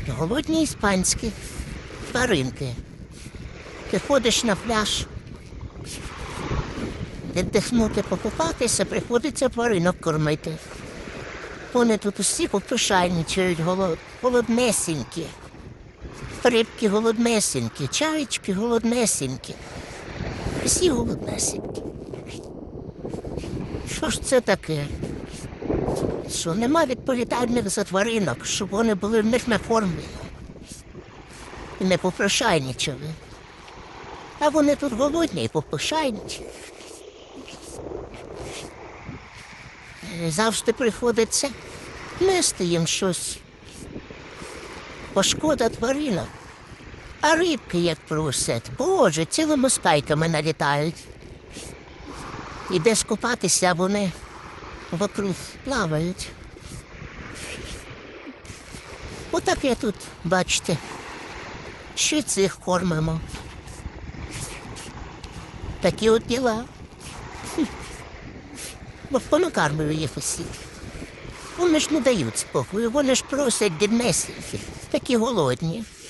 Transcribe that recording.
Голодні іспанські тваринки. Ти ходиш на пляж, віддихнути, покупатися, приходиться тваринок кормити. Вони тут усі попрошайничають, голоднесенькі. Рибки голоднесенькі, чаєчки голоднесенькі. Всі голоднесенькі. Що ж це таке? Що нема відповідальних за тваринок, щоб вони були в них накормлені. І не попрошайничали. А вони тут голодні і попрошайничають. Завжди приходиться нести їм щось. Бо шкода тваринок. А рибки, як просять, боже, цілими стайками налітають. Ідеш купатися, а вони вокруг плавають. Отак я тут, бачите, ще й цих кормимо. Такі от діла. Бо понакармлюю їх усі. Вони ж не дають спокою, вони ж просять діднесенькі, такі голодні.